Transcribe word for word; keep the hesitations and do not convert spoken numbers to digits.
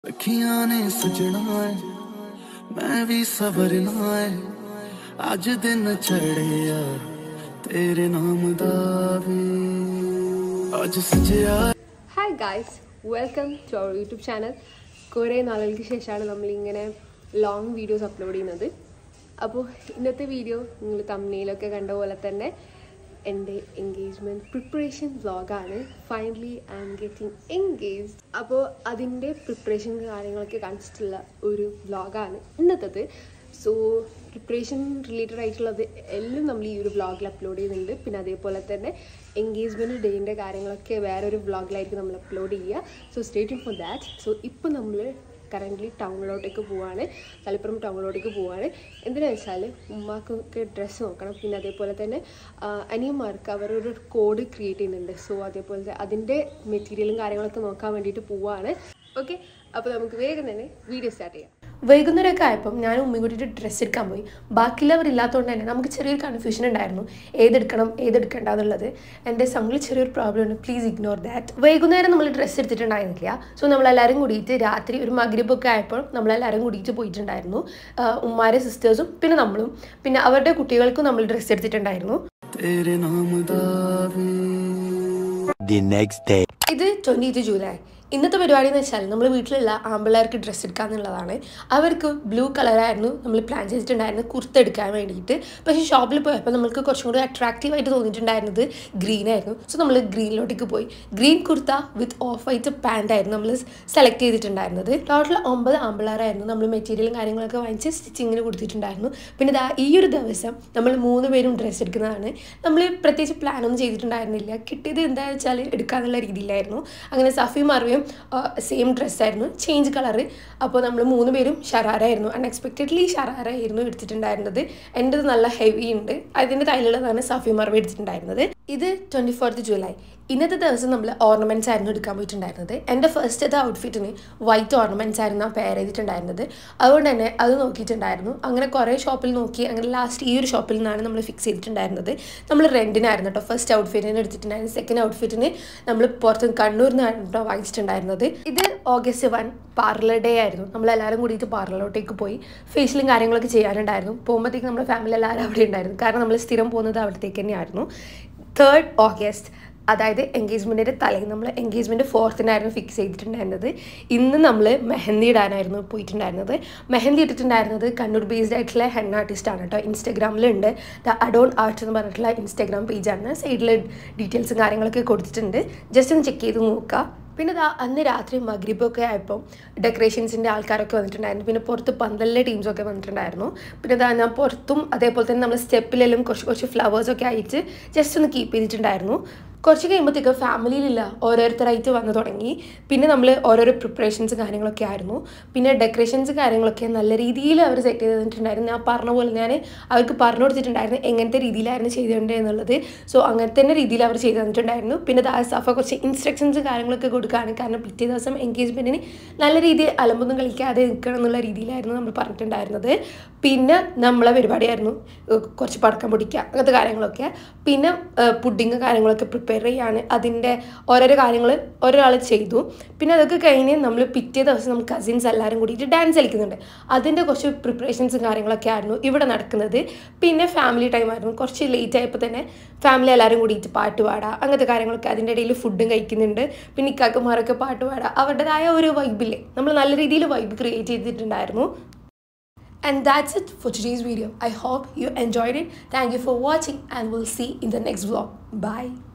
अखियां ने सजना है मैं भी सवरना है आज दिन चढ़े यार तेरे नाम दा वे आज सजया. Hi guys, welcome to our YouTube channel. കുറേ നാളുകൾക്ക് ശേഷമാണ് നമ്മളിങ്ങനെ ലോങ് വീഡിയോസ് അപ്ലോഡ് ചെയ്യുന്നത്. അപ്പോൾ ഇന്നത്തെ വീഡിയോ നിങ്ങൾ തംബ്നെയിലൊക്കെ കണ്ട പോലെ തന്നെ എൻ്റെ എൻഗേജ്മെൻറ്റ് പ്രിപ്പറേഷൻ വ്ളോഗാണ്. Finally I am getting engaged. അപ്പോൾ അതിൻ്റെ പ്രിപ്പറേഷൻ കാര്യങ്ങളൊക്കെ കാണിച്ചിട്ടുള്ള ഒരു വ്ളോഗാണ് ഇന്നത്തേത്. സോ പ്രിപ്പറേഷൻ റിലേറ്റഡ് ആയിട്ടുള്ളത് എല്ലാം നമ്മൾ ഈ ഒരു വ്ളോഗിൽ അപ്ലോഡ് ചെയ്യുന്നുണ്ട്. പിന്നെ അതേപോലെ തന്നെ എൻഗേജ്മെൻറ്റ് ഡേയിൻ്റെ കാര്യങ്ങളൊക്കെ വേറൊരു വ്ളോഗിലായിരിക്കും നമ്മൾ അപ്ലോഡ് ചെയ്യുക. So stay tune for that. So ഇപ്പോൾ നമ്മൾ കറൻ്റ്ലി ടൗണിലോട്ടേക്ക് പോവുകയാണ്, തളിപ്പുറം ടൗണിലോട്ടേക്ക് പോവുകയാണ്. എന്തിനാണെന്ന് വെച്ചാൽ ഉമ്മാക്കൊക്കെ ഡ്രസ്സ് നോക്കണം. പിന്നെ അതേപോലെ തന്നെ അനിയന്മാർക്ക് അവരൊരു കോഡ് ക്രിയേറ്റ് ചെയ്യുന്നുണ്ട്. സോ അതേപോലെ അതിൻ്റെ മെറ്റീരിയലും കാര്യങ്ങളൊക്കെ നോക്കാൻ വേണ്ടിയിട്ട് പോവുകയാണ്. ഓക്കെ, അപ്പോൾ നമുക്ക് വേഗം തന്നെ വീഡിയോ സ്റ്റാർട്ട് ചെയ്യാം. വൈകുന്നേരമൊക്കെ ആയപ്പം ഞാൻ ഉമ്മയും കൂട്ടിയിട്ട് ഡ്രസ്സ് എടുക്കാൻ പോയി. ബാക്കിയുള്ളവരില്ലാത്തതുകൊണ്ട് തന്നെ നമുക്ക് ചെറിയൊരു കൺഫ്യൂഷൻ ഉണ്ടായിരുന്നു, ഏതെടുക്കണം ഏതെടുക്കേണ്ട എന്നുള്ളത്. എൻ്റെ സമ്മിൽ ചെറിയൊരു പ്രോബ്ലം ഉണ്ട്, പ്ലീസ് ഇഗ്നോർ ദാറ്റ്. വൈകുന്നേരം നമ്മൾ ഡ്രസ്സ് എടുത്തിട്ടുണ്ടായിരുന്നില്ല. സോ നമ്മളെല്ലാവരും കൂടിയിട്ട് രാത്രി ഒരു മഗ്രിബൊക്കെ ആയപ്പോൾ നമ്മളെല്ലാവരും കൂടിയിട്ട് പോയിട്ടുണ്ടായിരുന്നു. ഉമ്മാരെ സിസ്റ്റേഴ്സും പിന്നെ നമ്മളും പിന്നെ അവരുടെ കുട്ടികൾക്കും നമ്മൾ ഡ്രസ്സ് എടുത്തിട്ടുണ്ടായിരുന്നു. ഇത് ട്വൻറ്റി ജൂലൈ. ഇന്നത്തെ പരിപാടി എന്ന് വെച്ചാൽ നമ്മൾ വീട്ടിലുള്ള ആമ്പിള്ളേർക്ക് ഡ്രസ്സ് എടുക്കുക എന്നുള്ളതാണ്. അവർക്ക് ബ്ലൂ കളറായിരുന്നു നമ്മൾ പ്ലാൻ ചെയ്തിട്ടുണ്ടായിരുന്നത് കുർത്ത എടുക്കാൻ വേണ്ടിയിട്ട്. പക്ഷേ ഷോപ്പിൽ പോയപ്പോൾ നമുക്ക് കുറച്ചും കൂടി അട്രാക്റ്റീവായിട്ട് തോന്നിയിട്ടുണ്ടായിരുന്നത് ഗ്രീൻ ആയിരുന്നു. സോ നമ്മൾ ഗ്രീനിലോട്ടേക്ക് പോയി. Green kurta with off white pant ആയിരുന്നു നമ്മൾ സെലക്ട് ചെയ്തിട്ടുണ്ടായിരുന്നത്. ടോട്ടൽ ഒമ്പത് ആമ്പിള്ളേരായിരുന്നു നമ്മൾ മെറ്റീരിയലും കാര്യങ്ങളൊക്കെ വാങ്ങിച്ച് സ്റ്റിച്ചിങ്ങിന് കൊടുത്തിട്ടുണ്ടായിരുന്നു. പിന്നെ ഇതാ ഈ ഒരു ദിവസം നമ്മൾ മൂന്ന് പേരും ഡ്രസ്സ് എടുക്കുന്നതാണ്. നമ്മൾ പ്രത്യേകിച്ച് പ്ലാനൊന്നും ചെയ്തിട്ടുണ്ടായിരുന്നില്ല. കിട്ടിയത് എന്താണെന്ന് വെച്ചാൽ എടുക്കാന്നുള്ള രീതിയിലായിരുന്നു. അങ്ങനെ സഫി മറിയും സെയിം ഡ്രസ്സായിരുന്നു, ചേഞ്ച് കളറ്. അപ്പോൾ നമ്മൾ മൂന്ന് പേരും ഷറാറായിരുന്നു. അൺഎക്സ്പെക്റ്റഡ്ലി ഷറാറായിരുന്നു എടുത്തിട്ടുണ്ടായിരുന്നത്. എൻ്റെത് നല്ല ഹെവി ഉണ്ട്, അതിൻ്റെ തൈലുള്ളതാണ് സഫി മറവ് എടുത്തിട്ടുണ്ടായിരുന്നത്. ഇത് ട്വൻറ്റി ഫോർത്ത് ജൂലൈ. ഇന്നത്തെ ദിവസം നമ്മൾ ഓർണമെൻറ്റ്സ് ആയിരുന്നു എടുക്കാൻ പോയിട്ടുണ്ടായിരുന്നത്. എൻ്റെ ഫസ്റ്റത്തെ ഔട്ട്ഫിറ്റിന് വൈറ്റ് ഓർണമെൻറ്റ്സ് ആയിരുന്നു ആ പെയർ ചെയ്തിട്ടുണ്ടായിരുന്നത്. അതുകൊണ്ട് തന്നെ അത് നോക്കിയിട്ടുണ്ടായിരുന്നു. അങ്ങനെ കുറേ ഷോപ്പിൽ നോക്കി. അങ്ങനെ ലാസ്റ്റ് ഈ ഒരു ഷോപ്പിൽ നിന്നാണ് നമ്മൾ ഫിക്സ് ചെയ്തിട്ടുണ്ടായിരുന്നത്. നമ്മൾ റെൻറ്റിനായിരുന്നു കേട്ടോ ഫസ്റ്റ് ഔട്ട്ഫിറ്റിന് എടുത്തിട്ടുണ്ടായിരുന്നു. സെക്കൻഡ് ഔട്ട്ഫിറ്റിന് നമ്മൾ പുറത്ത് കണ്ണൂരിൽ നിന്നായിരുന്നു കേട്ടോ വാങ്ങിച്ചിട്ടുണ്ടായിരുന്നത്. ഇത് ഓഗസ്റ്റ് വൺ പാർലർ ഡേ ആയിരുന്നു. നമ്മളെല്ലാവരും കൂടിയിട്ട് പാർലറിലോട്ടേക്ക് പോയി ഫേഷ്യലും കാര്യങ്ങളൊക്കെ ചെയ്യാനുണ്ടായിരുന്നു. പോകുമ്പോഴത്തേക്ക് നമ്മുടെ ഫാമിലി എല്ലാവരും അവിടെ ഉണ്ടായിരുന്നു. കാരണം നമ്മൾ സ്ഥിരം പോകുന്നത് അവിടത്തേക്ക് തന്നെയായിരുന്നു. തേർഡ് ഓഗസ്റ്റ് അതായത് എൻഗേജ്മെൻറ്റിൻ്റെ തലേന്ന് നമ്മൾ എൻഗേജ്മെൻറ്റ് ഫോർത്തിനായിരുന്നു ഫിക്സ് ചെയ്തിട്ടുണ്ടായിരുന്നത്. ഇന്ന് നമ്മൾ മെഹന്തി ഇടാനായിരുന്നു പോയിട്ടുണ്ടായിരുന്നത്. മെഹന്തി ഇട്ടിട്ടുണ്ടായിരുന്നത് കണ്ണൂർ ബേസ്ഡ് ആയിട്ടുള്ള ഹെന്ന ആർട്ടിസ്റ്റാണ് കേട്ടോ. ഇൻസ്റ്റാഗ്രാമിലുണ്ട്, ദ അഡോൺ ആർട്ട് എന്ന് പറഞ്ഞിട്ടുള്ള ഇൻസ്റ്റാഗ്രാം പേജാണ്. സൈഡിൽ ഡീറ്റെയിൽസും കാര്യങ്ങളൊക്കെ കൊടുത്തിട്ടുണ്ട്, ജസ്റ്റ് ഒന്ന് ചെക്ക് ചെയ്ത് നോക്കുക. പിന്നെ ഇതാ അന്ന് രാത്രി മഗ്രിബൊക്കെ ആയപ്പോൾ ഡെക്കറേഷൻസിൻ്റെ ആൾക്കാരൊക്കെ വന്നിട്ടുണ്ടായിരുന്നു. പിന്നെ പുറത്ത് പന്തലിലെ ടീംസൊക്കെ വന്നിട്ടുണ്ടായിരുന്നു. പിന്നെ ഇതാ ഞാൻ പുറത്തും അതേപോലെ തന്നെ നമ്മൾ സ്റ്റെപ്പിലെല്ലാം കുറച്ച് കുറച്ച് ഫ്ലവേഴ്സൊക്കെ ആയിട്ട് ജസ്റ്റ് ഒന്ന് കീപ്പ് ചെയ്തിട്ടുണ്ടായിരുന്നു. കുറച്ച് കഴിയുമ്പോഴത്തേക്ക് ഫാമിലിയിലില്ല ഓരോരുത്തരായിട്ട് വന്നു തുടങ്ങി. പിന്നെ നമ്മൾ ഓരോരോ പ്രിപ്പറേഷൻസ് കാര്യങ്ങളൊക്കെ ആയിരുന്നു. പിന്നെ ഡെക്കറേഷൻസ് കാര്യങ്ങളൊക്കെ നല്ല രീതിയിൽ അവർ സെറ്റ് ചെയ്ത് തന്നിട്ടുണ്ടായിരുന്നു. ഞാൻ പറഞ്ഞ പോലെ ഞാൻ അവർക്ക് പറഞ്ഞു കൊടുത്തിട്ടുണ്ടായിരുന്നു എങ്ങനത്തെ രീതിയിലായിരുന്നു ചെയ്തേണ്ടത് എന്നുള്ളത്. സോ അങ്ങനത്തെ തന്നെ രീതിയിൽ അവർ ചെയ്ത് തന്നിട്ടുണ്ടായിരുന്നു. പിന്നെ ദാ സഫ കുറച്ച് ഇൻസ്ട്രക്ഷൻസ് കാര്യങ്ങളൊക്കെ കൊടുക്കുകയാണ്. കാരണം പിറ്റേ ദിവസം എൻഗേജ്മെൻറ്റിന് നല്ല രീതിയിൽ അലമ്പൊന്നും കളിക്കാതെ നിൽക്കണം എന്നുള്ള രീതിയിലായിരുന്നു നമ്മൾ പറഞ്ഞിട്ടുണ്ടായിരുന്നത്. പിന്നെ നമ്മളെ പരിപാടിയായിരുന്നു കുറച്ച് പടക്കം പൊടിക്കുക അങ്ങനത്തെ കാര്യങ്ങളൊക്കെ. പിന്നെ പുഡിങ് കാര്യങ്ങളൊക്കെ പ്രിപ്പയർ ചെയ്യാണ്. അതിൻ്റെ ഓരോരോ കാര്യങ്ങൾ ഒരാൾ ചെയ്തു. പിന്നെ അതൊക്കെ കഴിഞ്ഞ് നമ്മൾ പിറ്റേ ദിവസം നമ്മൾ കസിൻസ് എല്ലാവരും കൂടിയിട്ട് ഡാൻസ് കളിക്കുന്നുണ്ട്. അതിൻ്റെ കുറച്ച് പ്രിപ്പറേഷൻസും കാര്യങ്ങളൊക്കെ ആയിരുന്നു ഇവിടെ നടക്കുന്നത്. പിന്നെ ഫാമിലി ടൈം ആയിരുന്നു. കുറച്ച് ലേറ്റ് ആയപ്പോൾ തന്നെ ഫാമിലി എല്ലാവരും കൂടിയിട്ട് പാട്ട് പാടുക അങ്ങനത്തെ കാര്യങ്ങളൊക്കെ. അതിൻ്റെ ഇടയിൽ ഫുഡും കഴിക്കുന്നുണ്ട്. പിന്നെ ഇക്കാക്കന്മാരൊക്കെ പാട്ട് പാടുക. അവരുടേതായ ഒരു വൈബില്ലേ, നമ്മൾ നല്ല രീതിയിൽ വൈബ് ക്രിയേറ്റ് ചെയ്തിട്ടുണ്ടായിരുന്നു. And that's it for today's video. I hope you enjoyed it. Thank you for watching and we'll see in the next vlog. Bye.